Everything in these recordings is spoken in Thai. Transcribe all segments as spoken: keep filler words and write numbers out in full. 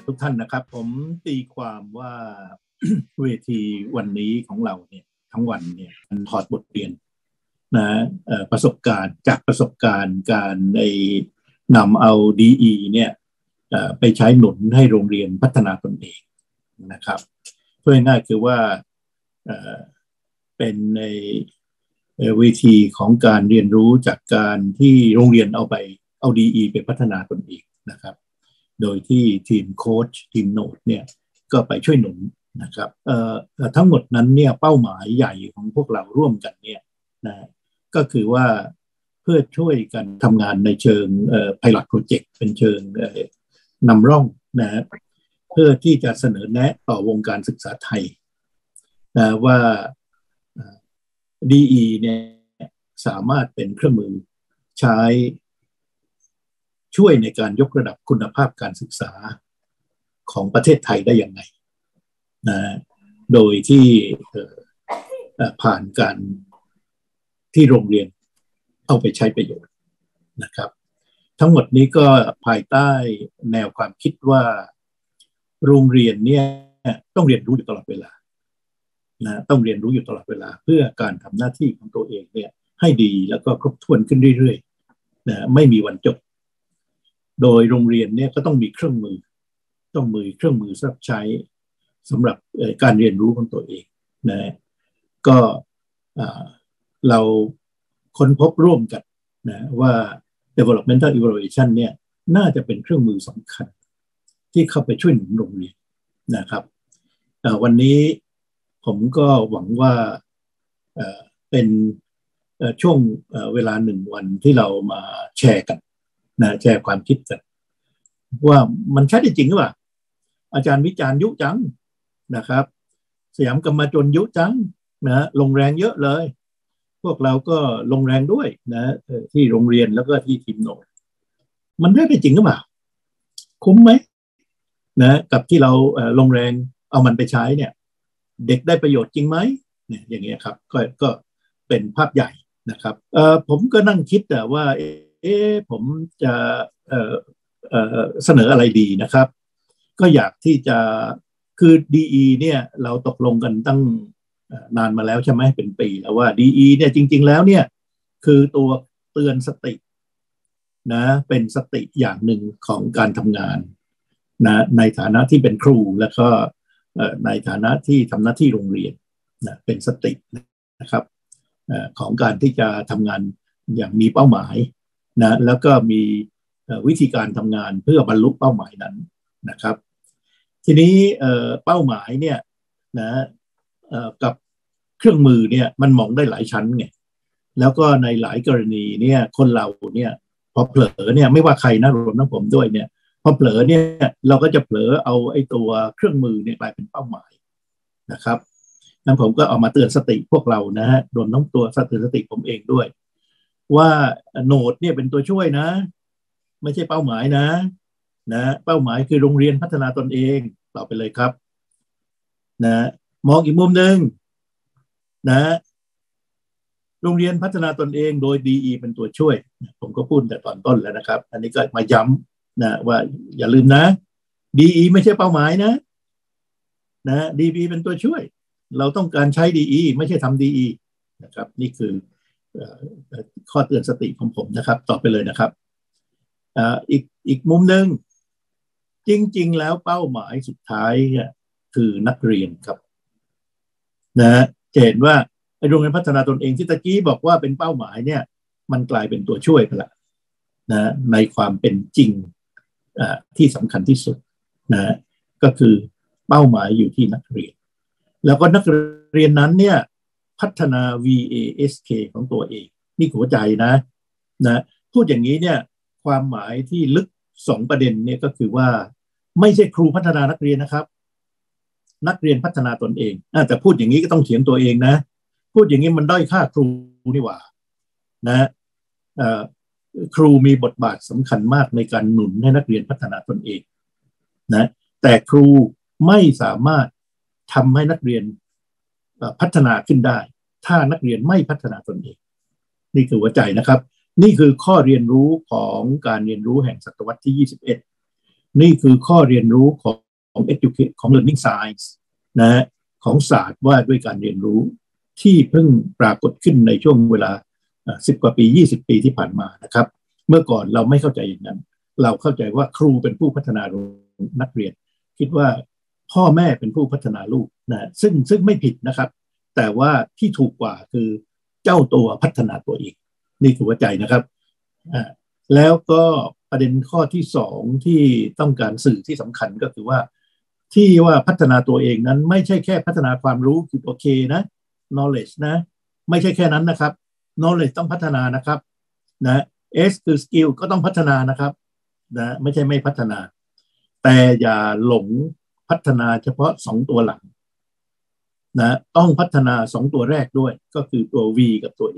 ทุกท่านนะครับผมตีความว่า เวทีวันนี้ของเราเนี่ยทั้งวันเนี่ยมันถอดบทเรียนนะประสบการณ์จากประสบการณ์การในนำเอา ดี อี เนี่ยไปใช้หนุนให้โรงเรียนพัฒนาตนเองนะครับเพื่อง่ายคือว่าเป็นในเวทีของการเรียนรู้จากการที่โรงเรียนเอาไปเอา ดี อี ไปพัฒนาตนเองนะครับโดยที่ทีมโค้ชทีมโน้ตเนี่ยก็ไปช่วยหนุนนะครับเอ่อทั้งหมดนั้นเนี่ยเป้าหมายใหญ่ของพวกเราร่วมกันเนี่ยนะก็คือว่าเพื่อช่วยกันทำงานในเชิงเอ่อ pilot project เป็นเชิงเอ่อนำร่องนะเพื่อที่จะเสนอแนะต่อวงการศึกษาไทยนะว่า ดี อี เนี่ยสามารถเป็นเครื่องมือใช้ช่วยในการยกระดับคุณภาพการศึกษาของประเทศไทยได้อย่างไรนะโดยที่ผ่านการที่โรงเรียนเอาไปใช้ประโยชน์นะครับทั้งหมดนี้ก็ภายใต้แนวความคิดว่าโรงเรียนเนี่ยต้องเรียนรู้อยู่ตลอดเวลานะต้องเรียนรู้อยู่ตลอดเวลาเพื่อการทำหน้าที่ของตัวเองเนี่ยให้ดีแล้วก็ครบถ้วนขึ้นเรื่อยๆนะไม่มีวันจบโดยโรงเรียนเนี่ยก็ต้องมีเครื่องมือต้องมีเครื่องมือสำหรับใช้สำหรับการเรียนรู้ของตัวเองนะก็เราค้นพบร่วมกันนะว่า developmental evaluation เนี่ยน่าจะเป็นเครื่องมือสำคัญที่เข้าไปช่วยหนุนโรงเรียนนะครับวันนี้ผมก็หวังว่าเป็นช่วงเวลาหนึ่งวันที่เรามาแชร์กันนะแชร์ความคิดกันว่ามันใช่ได้จริงหรือเปล่าอาจารย์วิจารณ์ยุจังนะครับสยามกรรมจนยุจังนะลงแรงเยอะเลยพวกเราก็ลงแรงด้วยนะที่โรงเรียนแล้วก็ที่ทีมโน้ตมันได้ได้จริงหรือเปล่าคุ้มไหมนะกับที่เราลงแรงเอามันไปใช้เนี่ยเด็กได้ประโยชน์จริงไหมเนี่ยอย่างเงี้ยครับก็ก็เป็นภาพใหญ่นะครับเอ่อผมก็นั่งคิดแต่ว่าเอ๊ะผมจะเอ่อเอ่อเสนออะไรดีนะครับก็อยากที่จะคือ ดี อี เนี่ยเราตกลงกันตั้งนานมาแล้วใช่ไหมเป็นปีแล้วว่า ดี อี เนี่ยจริงๆแล้วเนี่ยคือตัวเตือนสตินะเป็นสติอย่างหนึ่งของการทำงานนะในฐานะที่เป็นครูแล้วก็ในฐานะที่ทำหน้าที่โรงเรียนนะเป็นสตินะครับของการที่จะทำงานอย่างมีเป้าหมายนะแล้วก็มีวิธีการทำงานเพื่อบรรลุเป้าหมายนั้นนะครับทีนี้เป้าหมายเนี่ยนะกับเครื่องมือเนี่ยมันมองได้หลายชั้นไงแล้วก็ในหลายกรณีเนี่ยคนเราเนี่ยพอเผลอเนี่ยไม่ว่าใครนะรวมทั้งผมด้วยเนี่ยพอเผลอเนี่ยเราก็จะเผลอเอาไอ้ตัวเครื่องมือเนี่ยกลายเป็นเป้าหมายนะครับนั้นผมก็เอามาเตือนสติพวกเรานะฮะรวมทั้งตัวเตือนสติผมเองด้วยว่าโน้ตเนี่ยเป็นตัวช่วยนะไม่ใช่เป้าหมายนะนะเป้าหมายคือโรงเรียนพัฒนาตนเองต่อไปเลยครับนะมองอีกมุมหนึ่งนะโรงเรียนพัฒนาตนเองโดย ดี อี เป็นตัวช่วยผมก็พูดแต่ตอนต้นแล้วนะครับอันนี้ก็มาย้ำนะว่าอย่าลืมนะ ดี อี ไม่ใช่เป้าหมายนะนะ ดี อี เป็นตัวช่วยเราต้องการใช้ ดี อี ไม่ใช่ทำ ดี อี นะครับนี่คือข้อเตือนสติของผมนะครับต่อไปเลยนะครับอีกอีกมุมหนึ่งจริงๆแล้วเป้าหมายสุดท้ายคือนักเรียนครับนะจะเห็นว่าโรงเรียนพัฒนาตนเองที่ตะกี้บอกว่าเป็นเป้าหมายเนี่ยมันกลายเป็นตัวช่วยไปละนะในความเป็นจริงที่สำคัญที่สุดนะก็คือเป้าหมายอยู่ที่นักเรียนแล้วก็นักเรียนนั้นเนี่ยพัฒนา วี เอ เอส เค ของตัวเองนี่หัวใจนะนะพูดอย่างนี้เนี่ยความหมายที่ลึกสองประเด็นเนี่ยก็คือว่าไม่ใช่ครูพัฒนานักเรียนนะครับนักเรียนพัฒนาตนเองแต่พูดอย่างนี้ก็ต้องเขียนตัวเองนะพูดอย่างนี้มันด้อยค่าครูนี่หว่านะครูมีบทบาทสำคัญมากในการหนุนให้นักเรียนพัฒนาตนเองนะแต่ครูไม่สามารถทำให้นักเรียนพัฒนาขึ้นได้ถ้านักเรียนไม่พัฒนาตนเองนี่คือหัวใจนะครับนี่คือข้อเรียนรู้ของการเรียนรู้แห่งศตวรรษที่ยี่สิบเอ็ดนี่คือข้อเรียนรู้ของของ educate ของ learning science นะของศาสตร์ว่าด้วยการเรียนรู้ที่เพิ่งปรากฏขึ้นในช่วงเวลาสิบกว่าปียี่สิบปีที่ผ่านมานะครับเมื่อก่อนเราไม่เข้าใจอย่างนั้นเราเข้าใจว่าครูเป็นผู้พัฒนานักเรียนคิดว่าพ่อแม่เป็นผู้พัฒนาลูกนะซึ่งซึ่งไม่ผิดนะครับแต่ว่าที่ถูกกว่าคือเจ้าตัวพัฒนาตัวเองนี่คือหัวใจนะครับอ่าแล้วก็ประเด็นข้อที่สองที่ต้องการสื่อที่สำคัญก็คือว่าที่ว่าพัฒนาตัวเองนั้นไม่ใช่แค่พัฒนาความรู้คือโอเคนะ knowledge นะไม่ใช่แค่นั้นนะครับ knowledge ต้องพัฒนานะครับนะ S คือ skill ก็ต้องพัฒนานะครับนะไม่ใช่ไม่พัฒนาแต่อย่าหลงพัฒนาเฉพาะสองตัวหลังนะต้องพัฒนาสองตัวแรกด้วยก็คือตัว V กับตัว A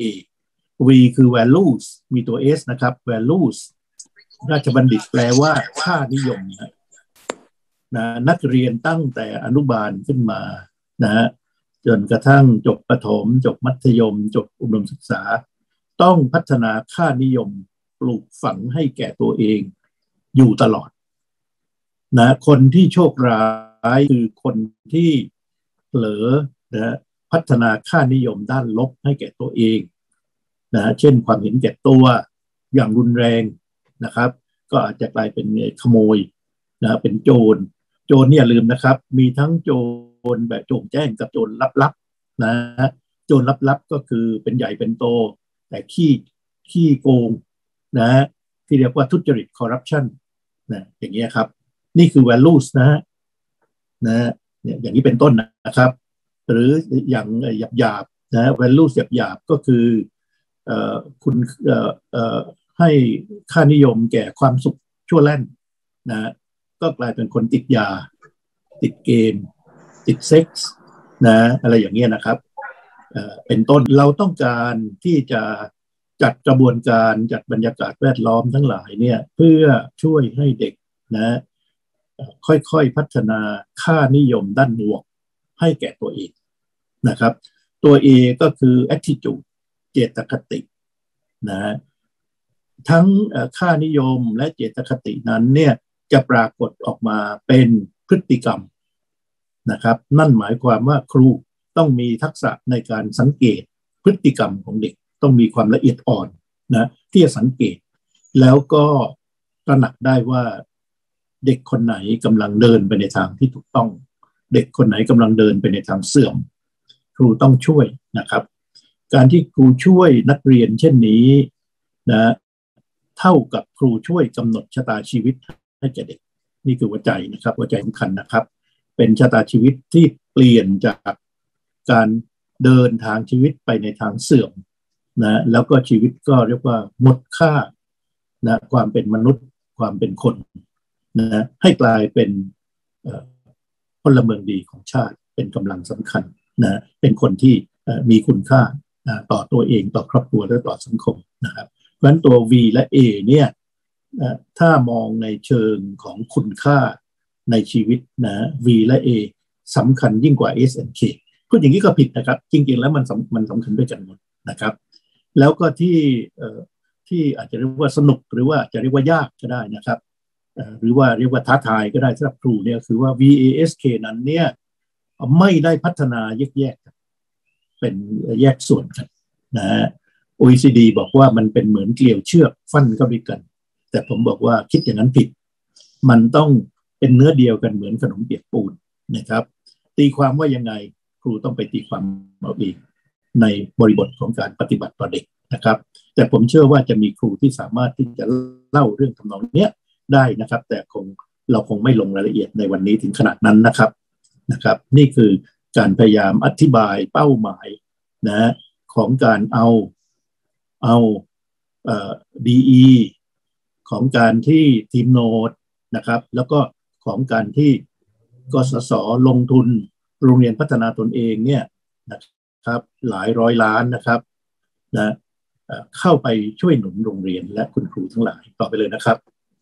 V คือ values มีตัว S นะครับ values ราชบัณฑิตแปลว่าค่านิยมนะนะนักเรียนตั้งแต่อนุบาลขึ้นมานะจนกระทั่งจบประถมจบมัธยมจบอุดมศึกษาต้องพัฒนาค่านิยมปลูกฝังให้แก่ตัวเองอยู่ตลอดนะคนที่โชคร้ายคือคนที่เผลอนะพัฒนาค่านิยมด้านลบให้แก่ตัวเองนะเช่นความเห็นแก่ตัวอย่างรุนแรงนะครับก็อาจจะกลายเป็นขโมยนะเป็นโจรโจรเนี่ยลืมนะครับมีทั้งโจรแบบโจงแจ้งกับโจรลับๆนะโจรลับๆก็คือเป็นใหญ่เป็นโตแต่ขี้ขี้โกงนะที่เรียกว่าทุจริตคอร์รัปชันนะอย่างเงี้ยครับนี่คือ values นะนะเนี่ยอย่างนี้เป็นต้นนะครับหรืออย่างหยาบๆนะ values หยาบๆก็คือเอ่อคุณเอ่อเอ่อให้ค่านิยมแก่ความสุขชั่วแล่นนะก็กลายเป็นคนติดยาติดเกมติดเซ็กส์นะอะไรอย่างเงี้ยนะครับเอ่อเป็นต้นเราต้องการที่จะจัดกระบวนการจัดบรรยากาศแวดล้อมทั้งหลายเนี่ยเพื่อช่วยให้เด็กนะค่อยๆพัฒนาค่านิยมด้านบวกให้แก่ตัวเองนะครับตัว A ก็คือ attitude เจตคตินะทั้งค่านิยมและเจตคตินั้นเนี่ยจะปรากฏออกมาเป็นพฤติกรรมนะครับนั่นหมายความว่าครูต้องมีทักษะในการสังเกตพฤติกรรมของเด็กต้องมีความละเอียดอ่อนนะที่จะสังเกตแล้วก็ตระหนักได้ว่าเด็กคนไหนกำลังเดินไปในทางที่ถูกต้องเด็กคนไหนกำลังเดินไปในทางเสื่อมครูต้องช่วยนะครับการที่ครูช่วยนักเรียนเช่นนี้นะเท่ากับครูช่วยกำหนดชะตาชีวิตให้แก่เด็กนี่คือหัวใจนะครับหัวใจสำคัญนะครับเป็นชะตาชีวิตที่เปลี่ยนจากการเดินทางชีวิตไปในทางเสื่อมนะแล้วก็ชีวิตก็เรียกว่าหมดค่านะความเป็นมนุษย์ความเป็นคนนะให้กลายเป็นพลเมืองดีของชาติเป็นกำลังสำคัญนะเป็นคนที่มีคุณค่าต่อตัวเองต่อครอบครัวและต่อสังคมนะครับเพราะฉะนั้นตัว V และ A เนี่ยถ้ามองในเชิงของคุณค่าในชีวิตนะ V และ A สำคัญยิ่งกว่า S and K พูดอย่างนี้ก็ผิดนะครับจริงๆแล้วมันมันสำคัญด้วยกันหมดนะครับแล้วก็ที่ที่อาจจะเรียกว่าสนุกหรือว่าจะเรียกว่ายากก็ได้นะครับหรือว่าเรียกว่าท้าทายก็ได้สำหรับครูเนี่ยคือว่า V A S K นั้นเนี่ยไม่ได้พัฒนาแยกๆเป็นแยกส่วนกันนะ โอ อี ซี ดี บอกว่ามันเป็นเหมือนเกลียวเชือกฟันเข้าด้วยกันแต่ผมบอกว่าคิดอย่างนั้นผิดมันต้องเป็นเนื้อเดียวกันเหมือนขนมเปียกปูนนะครับตีความว่ายังไงครูต้องไปตีความเอาเองในบริบทของการปฏิบัติต่อเด็กนะครับแต่ผมเชื่อว่าจะมีครูที่สามารถที่จะเล่าเรื่องทำนองนี้ได้นะครับแต่คงเราคงไม่ลงรายละเอียดในวันนี้ถึงขนาดนั้นนะครับนะครับนี่คือการพยายามอธิบายเป้าหมายนะของการเอาเอาเอ่อ ดี อี ของการที่ทีมโนดนะครับแล้วก็ของการที่กสศลงทุนโรงเรียนพัฒนาตนเองเนี่ยนะครับหลายร้อยล้านนะครับนะเข้าไปช่วยหนุนโรงเรียนและคุณครูทั้งหลายต่อไปเลยนะครับ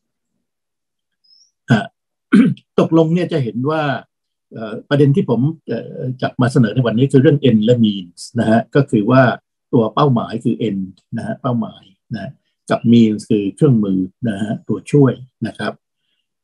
ตกลงเนี่ยจะเห็นว่าประเด็นที่ผมจับมาเสนอในวันนี้คือเรื่อง end และ means นะฮะก็คือว่าตัวเป้าหมายคือ end นะฮะเป้าหมายนะกับ means คือเครื่องมือนะฮะตัวช่วยนะครับ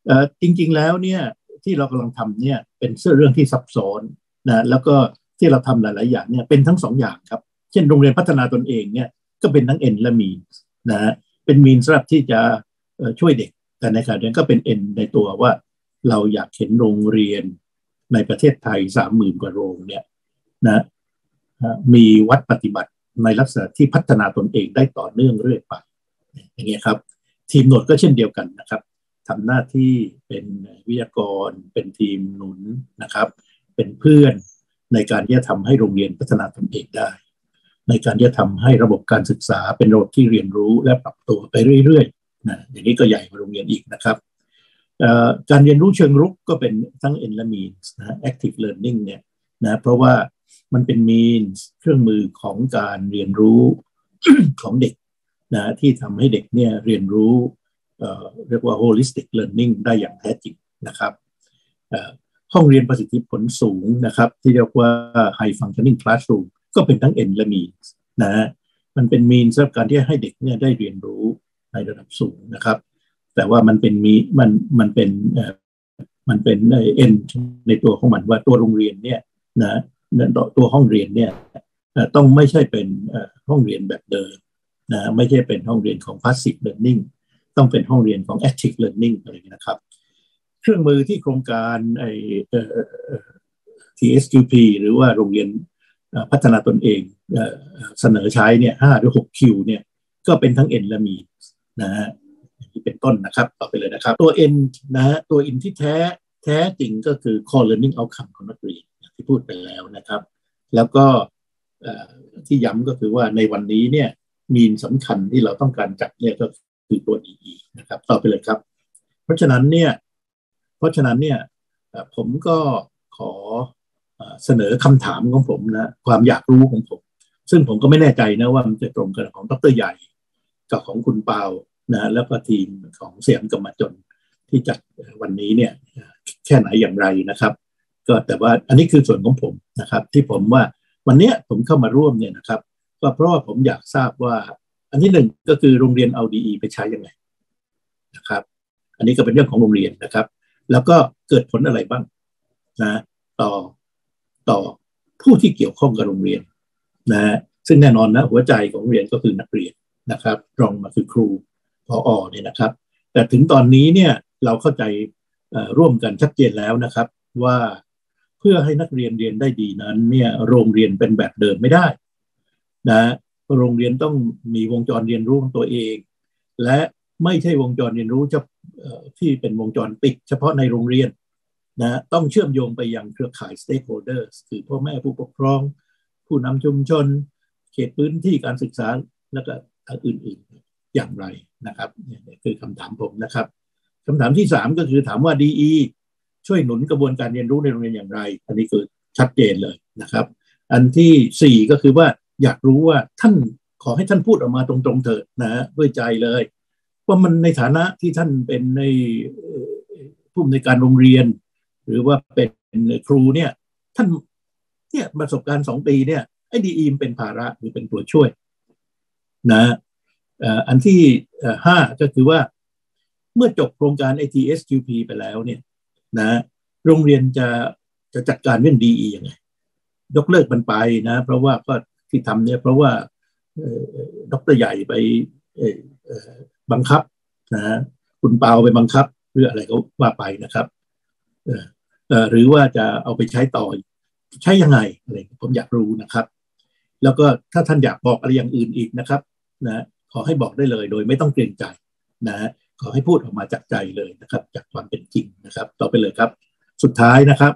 เอ่อจริงๆแล้วเนี่ยที่เรากำลังทำเนี่ยเป็นเรื่องที่ซับซ้อนนะแล้วก็ที่เราทำหลายๆอย่างเนี่ยเป็นทั้งสองอย่างครับเช่นโรงเรียนพัฒนาตนเองเนี่ยก็เป็นทั้ง N และ Mean นะฮะเป็น Mean สำหรับที่จะช่วยเด็กแต่ในขณะเดียวกันก็เป็น N ในตัวว่าเราอยากเห็นโรงเรียนในประเทศไทย สามหมื่น กว่าโรงเนี่ยนะมีวัดปฏิบัติในลักษณะที่พัฒนาตนเองได้ต่อเนื่องเรื่อยไปอย่างเงี้ยครับทีมโนดก็เช่นเดียวกันนะครับทำหน้าที่เป็นวิทยากรเป็นทีมหนุนนะครับเป็นเพื่อนในการที่จะทำให้โรงเรียนพัฒนาตนเองได้ในการที่จะทำให้ระบบการศึกษาเป็นระบบที่เรียนรู้และปรับตัวไปเรื่อยๆนะอย่างนี้ก็ใหญ่กว่าโรงเรียนอีกนะครับการเรียนรู้เชิงรุกก็เป็นทั้ง N และ Means นะ Active Learning เนี่ยนะเพราะว่ามันเป็น Means เครื่องมือของการเรียนรู้ ของเด็กนะที่ทำให้เด็กเนี่ยเรียนรู้เอ่อเรียกว่า holistic learning ได้อย่างแท้จริงนะครับห้องเรียนประสิทธิผลสูงนะครับที่เรียกว่า high functioning classroom ก็เป็นทั้ง N และ Means นะมันเป็น Means สำหรับการที่ให้เด็กเนี่ยได้เรียนรู้ในระดับสูงนะครับแต่ว่ามันเป็นมีมันมันเป็นเอ่อมันเป็น N ในตัวของมันว่าตัวโรงเรียนเนี่ยนะตัวห้องเรียนเนี่ยต้องไม่ใช่เป็นห้องเรียนแบบเดิมนะไม่ใช่เป็นห้องเรียนของ passive learning ต้องเป็นห้องเรียนของ active learning อะไรอย่างนี้นะครับเครื่องมือที่โครงการไอ้ ที เอส คิว พี หรือว่าโรงเรียนพัฒนาตนเองเสนอใช้เนี่ยห้าหรือหก Q เนี่ยก็เป็นทั้ง N และ Mean นะฮะที่เป็นต้นนะครับต่อไปเลยนะครับตัว N นะฮะตัว N ที่แท้แท้จริงก็คือ core learning outcome ของนักเรียนที่พูดไปแล้วนะครับแล้วก็ที่ย้ำก็คือว่าในวันนี้เนี่ยมีนสำคัญที่เราต้องการจับเนี่ยก็คือตัว ดี อี นะครับต่อไปเลยครับเพราะฉะนั้นเนี่ยเพราะฉะนั้นเนี่ยผมก็ขอเสนอคำถามของผมนะความอยากรู้ของผมซึ่งผมก็ไม่แน่ใจนะว่ามันจะตรงกันของดร.ใหญ่กับของคุณเปานะแล้วก็ทีมของเสียงกรรมจนที่จัดวันนี้เนี่ยแค่ไหนอย่างไรนะครับก็แต่ว่าอันนี้คือส่วนของผมนะครับที่ผมว่าวันนี้ผมเข้ามาร่วมเนี่ยนะครับก็เพราะว่าผมอยากทราบว่าอันที่หนึ่งก็คือโรงเรียนเอา ดี อี ไปใช้ยังไงนะครับอันนี้ก็เป็นเรื่องของโรงเรียนนะครับแล้วก็เกิดผลอะไรบ้างนะต่อต่อผู้ที่เกี่ยวข้องกับโรงเรียนนะซึ่งแน่นอนนะหัวใจของโรงเรียนก็คือนักเรียนนะครับรองมาคือครูผอ.เนี่ยนะครับแต่ถึงตอนนี้เนี่ยเราเข้าใจร่วมกันชัดเจนแล้วนะครับว่าเพื่อให้นักเรียนเรียนได้ดีนั้นเนี่ยโรงเรียนเป็นแบบเดิมไม่ได้นะโรงเรียนต้องมีวงจรเรียนรู้ของตัวเองและไม่ใช่วงจรเรียนรู้จะที่เป็นวงจรปิดเฉพาะในโรงเรียนนะต้องเชื่อมโยงไปยังเครือข่าย stakeholders คือพ่อแม่ผู้ปกครองผู้นำชุมชนเขตพื้นที่การศึกษาและก็อื่นๆอย่างไรนะครับนี่คือคำถามผมนะครับคำถามที่สามก็คือถามว่า ดี อี ช่วยหนุนกระบวนการเรียนรู้ในโรงเรียนอย่างไรอันนี้คือชัดเจนเลยนะครับอันที่สี่ก็คือว่าอยากรู้ว่าท่านขอให้ท่านพูดออกมาตรงๆเถิดนะด้วยใจเลยว่ามันในฐานะที่ท่านเป็นในผู้อำนวยการโรงเรียนหรือว่าเป็นครูเนี่ยท่านเนี่ยประสบการณ์สองปีเนี่ยไอ้ ดี อี เป็นภาระหรือเป็นตัวช่วยนะอันที่ห้าก็คือว่าเมื่อจบโครงการ ที เอส คิว พี ไปแล้วเนี่ยนะโรงเรียนจะจะจัดการเรื่อง ดี อี ยังไงยกเลิกมันไปนะเพราะว่าก็ที่ทำเนี่ยเพราะว่าดร.ใหญ่ไปบังคับนะคุณเปาไปบังคับหรืออะไรก็ว่าไปนะครับหรือว่าจะเอาไปใช้ต่อใช้ยังไงอะไรผมอยากรู้นะครับแล้วก็ถ้าท่านอยากบอกอะไรอย่างอื่นอีกนะครับนะขอให้บอกได้เลยโดยไม่ต้องเกรงใจนะขอให้พูดออกมาจากใจเลยนะครับจากความเป็นจริงนะครับต่อไปเลยครับสุดท้ายนะครับ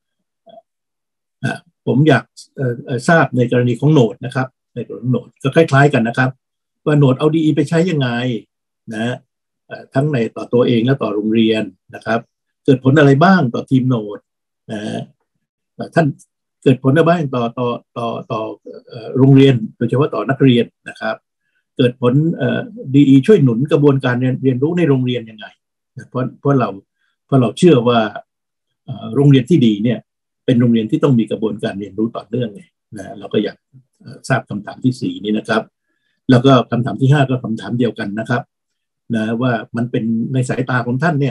ผมอยากทราบในกรณีของโหนดนะครับในกรณีโหนดก็คล้ายๆกันนะครับว่าโหนดเอา ดี อี ไปใช้ยังไงนะทั้งในต่อตัวเองและต่อโรงเรียนนะครับเกิดผลอะไรบ้างต่อทีมโหนดนะท่านเกิดผลอะไรบ้างต่อต่อต่อต่อโรงเรียนโดยเฉพาะต่อนักเรียนนะครับเกิดผล ดี อี ช่วยหนุนกระบวนการเรียนรู้ในโรงเรียนยังไงเพราะเพราะเราเพราะเราเชื่อว่าโรงเรียนที่ดีเนี่ยเป็นโรงเรียนที่ต้องมีกระบวนการเรียนรู้ต่อเนื่องไงนะเราก็อยากทราบคำถามที่สี่นี้นะครับแล้วก็คำถามที่ห้าก็คำถามเดียวกันนะครับนะว่ามันเป็นในสายตาของท่านเนี่ย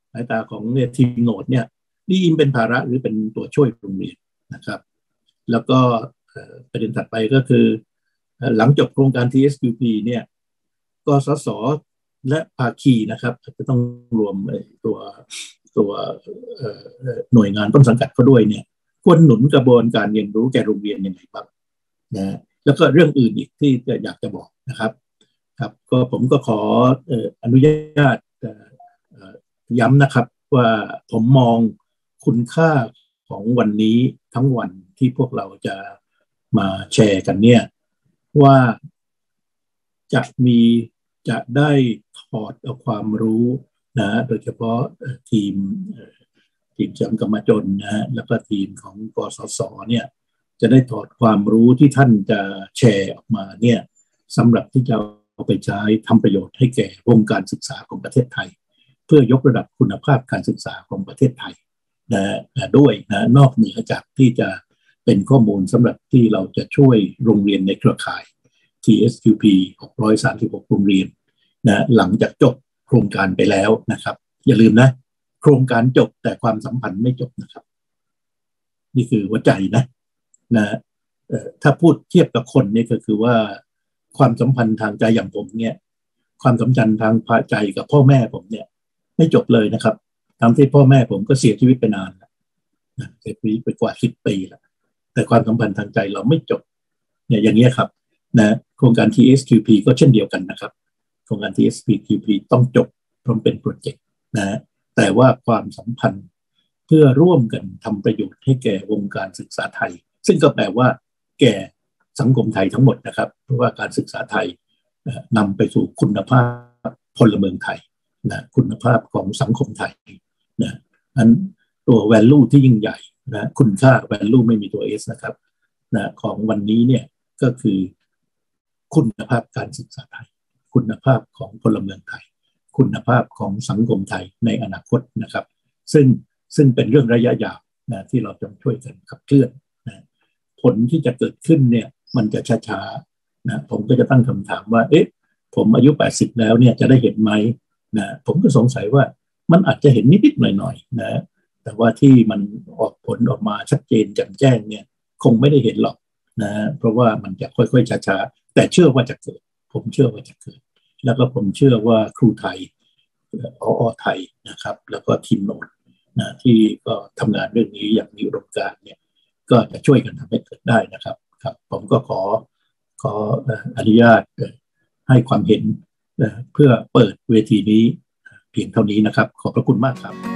สายตาของเนี่ยทีมโนดเนี่ยดีอีเป็นภาระหรือเป็นตัวช่วยโรงเรียนนะครับแล้วก็ประเด็นถัดไปก็คือหลังจบโครงการ ที เอส คิว พี เนี่ยกสศและภาคีนะครับจะต้องรวมตัวตัวหน่วยงานต้นสังกัดเขาด้วยเนี่ยควรหนุนกระบวนการเรียนรู้แก่โรงเรียนยังไงบ้างนะแล้วก็เรื่องอื่นอีกที่อยากจะบอกนะครับครับก็ผมก็ขออนุญาตย้ำนะครับว่าผมมองคุณค่าของวันนี้ทั้งวันที่พวกเราจะมาแชร์กันเนี่ยว่าจะมีจะได้ถอดเอาความรู้นะโดยเฉพาะทีมทีมเสริมกรรมจนนะแล้วก็ทีมของกสศเนี่ยจะได้ถอดความรู้ที่ท่านจะแชร์ออกมาเนี่ยสำหรับที่จะเอาไปใช้ทำประโยชน์ให้แก่วงการศึกษาของประเทศไทยเพื่อยกระดับคุณภาพการศึกษาของประเทศไทยนะด้วยนะนอกเหนือจากที่จะเป็นข้อมูลสำหรับที่เราจะช่วยโรงเรียนในเครือข่าย ที เอส คิว พี หกร้อยสามสิบหกโรงเรียนนะหลังจากจบโครงการไปแล้วนะครับอย่าลืมนะโครงการจบแต่ความสัมพันธ์ไม่จบนะครับนี่คือหัวใจนะนะถ้าพูดเทียบกับคนนี่ก็คือว่าความสัมพันธ์ทางใจอย่างผมเนี่ยความสัมพันธ์ทางใจกับพ่อแม่ผมเนี่ยไม่จบเลยนะครับทั้งที่พ่อแม่ผมก็เสียชีวิตไปนานแล้วนะเสียชีวิตไปกว่าสิบปีแล้วแต่ความสัมพันธ์ทางใจเราไม่จบเนี่ยอย่างนี้ครับนะโครงการ ที เอส คิว พี ก็เช่นเดียวกันนะครับโครงการ ที เอส คิว พี ต้องจบเพราะเป็นโปรเจกต์นะแต่ว่าความสัมพันธ์เพื่อร่วมกันทำประโยชน์ให้แก่วงการศึกษาไทยซึ่งก็แปลว่าแก่สังคมไทยทั้งหมดนะครับเพราะว่าการศึกษาไทยนำไปสู่คุณภาพพลเมืองไทยนะคุณภาพของสังคมไทยนะนั้นตัว value ที่ยิ่งใหญ่นะคุณค่า value ไม่มีตัว S นะครับนะของวันนี้เนี่ยก็คือคุณภาพการศึกษาไทยคุณภาพของพลเมืองไทยคุณภาพของสังคมไทยในอนาคตนะครับซึ่งซึ่งเป็นเรื่องระยะยาวนะที่เราต้องช่วยกันขับเคลื่อนนะผลที่จะเกิดขึ้นเนี่ยมันจะช้าๆนะผมก็จะตั้งคำถามว่าเอ๊ะผมอายุแปดสิบแล้วเนี่ยจะได้เห็นไหมนะผมก็สงสัยว่ามันอาจจะเห็นนิดๆหน่อยๆนะแต่ว่าที่มันออกผลออกมาชัดเจนแจ่มแจ้งเนี่ยคงไม่ได้เห็นหรอกนะเพราะว่ามันจะค่อยๆช้าๆแต่เชื่อว่าจะเกิดผมเชื่อว่าจะเกิดแล้วก็ผมเชื่อว่าครูไทยออไทยนะครับแล้วก็ทีมโนดนะที่ก็ทำงานเรื่องนี้อย่างมีอุดมการณ์เนี่ยก็จะช่วยกันทำให้เกิดได้นะครับครับผมก็ขอขออนุญาตให้ความเห็นเพื่อเปิดเวทีนี้เพียงเท่านี้นะครับขอบพระคุณมากครับ